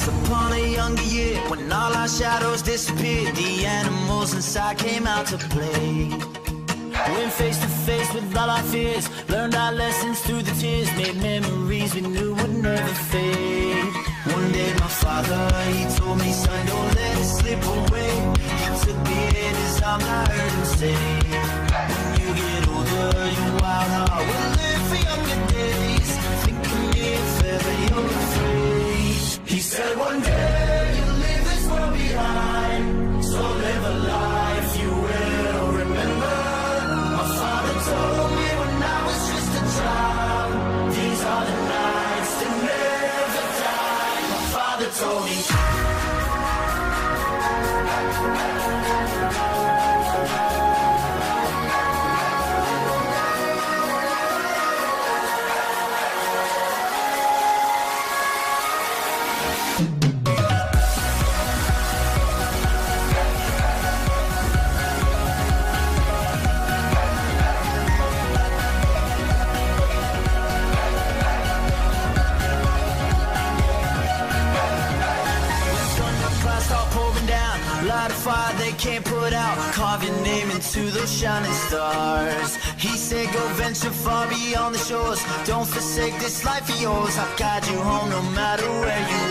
Once upon a younger year, when all our shadows disappeared, the animals inside came out to play. Went face to face with all our fears, learned our lessons through the tears, made memories we knew would never fade. One day my father, he told me, son, don't let it slip away. He took me in his arms, I heard him say, when you get older, your wild heart will live for younger days. Think of me if ever you're afraid. He said one day you'll leave this world behind, so live a life you will remember. Told me when I was just a child, these are the nights that never die. My father told me. Light a fire they can't put out, carve your name into those shining stars. He said go venture far beyond the shores, don't forsake this life of yours. I'll guide you home no matter where you